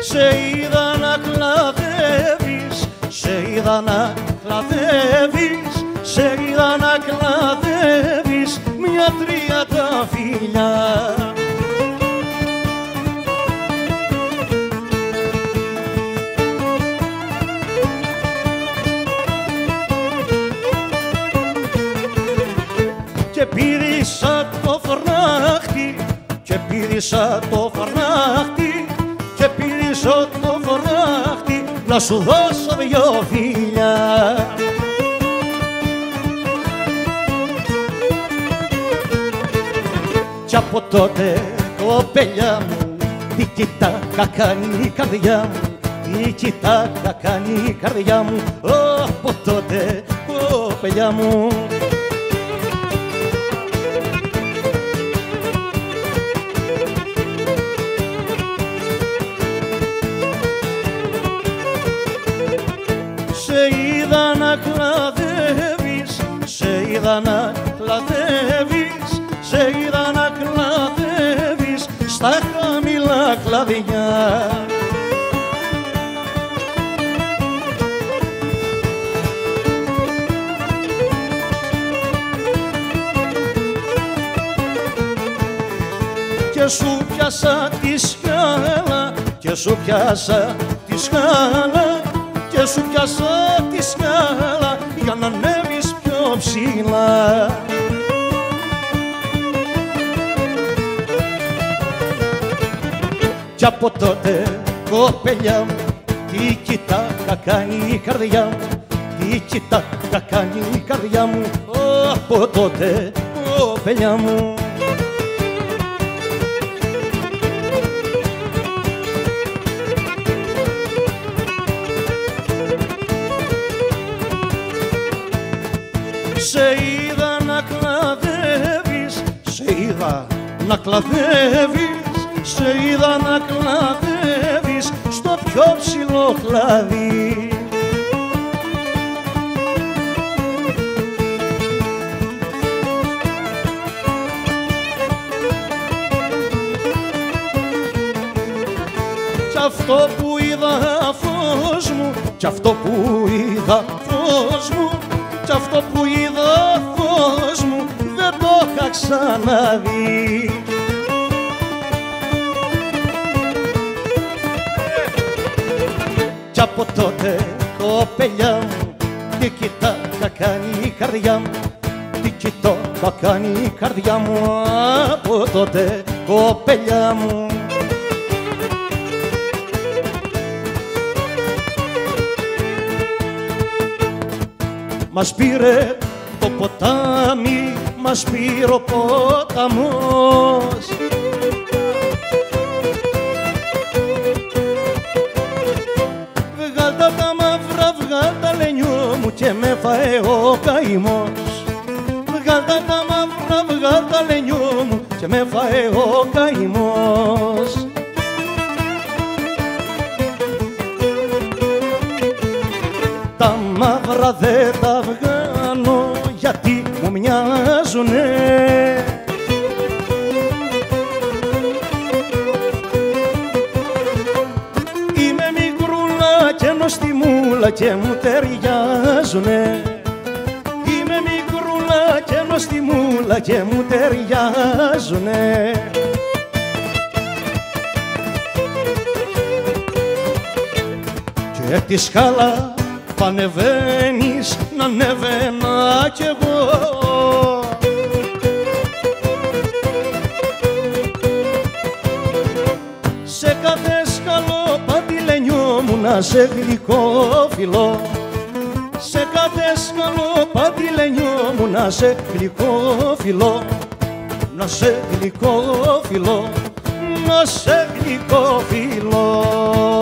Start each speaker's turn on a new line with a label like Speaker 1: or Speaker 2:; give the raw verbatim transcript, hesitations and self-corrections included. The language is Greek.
Speaker 1: Σε είδα να κλαδεύεις, σε είδα να κλαδεύεις, σε είδα να κλαδεύεις μια τριάντα φιλιά. Και πήρισα το φράχτη, και πήρισα το φράχτη, και πήρισα το φράχτη να σου δώσω δυο φιλιά. Κι από τότε, κοπέλια μου, τι κοιτάκα κάνει η καρδιά μου, τι κοιτάκα κάνει η καρδιά μου, από τότε, κοπέλια μου. Σε είδα να κλαδεύεις, σε είδα να κλαδεύεις, σε είδα να κλαδεύεις στα χαμηλά κλαδιά. Και σου πιάσα τη σκάλα, και σου πιάσα τη σκάλα, και σου πιάσα τη σκάλα για να ανέβεις πιο ψηλά. Κι από τότε, κοπέλια μου, τι κοιτάκα κάνει η καρδιά μου, τι κοιτάκα κάνει η καρδιά μου, από τότε, κοπέλια μου. Σε είδα να κλαδεύεις, σε είδα να κλαδεύεις, σε είδα να κλαδεύεις στο πιο ψηλό κλαδί. Κι αυτό που είδα φως μου, κι αυτό που είδα φως μου, κι αυτό που είδα φως μου δεν το είχα ξαναδεί. Κι από τότε, κοπέλια μου, τι κοιτάκα κάνει η καρδιά μου, τι κοιτάκα κάνει η καρδιά μου, από τότε, κοπέλια μου. Μας πήρε το ποτάμι, μας πήρε ο ποταμός, βγάλτα τα μαύρα, βγάλτα λενιό μου και με φαέ ο καημός, βγάλτα τα μαύρα, βγάλτα λενιό μου και με φαέ ο καημός. Τα μαύρα δεν τα βγάνω γιατί μου μοιάζουνε, είμαι μικρούλα και νοστιμούλα και μου ταιριάζουνε, είμαι μικρούλα και νοστιμούλα και μου ταιριάζουνε. Και τη σκάλα που ανεβαίνεις να ανεβαίνα κι εγώ, σε κάθε σκαλοπάτι λενιό μου να σε γλυκόφυλλο, σε κάθε σκαλοπάτι λενιό μου να σε γλυκόφυλλο, να σε γλυκόφυλλο, να σε γλυκόφυλλο.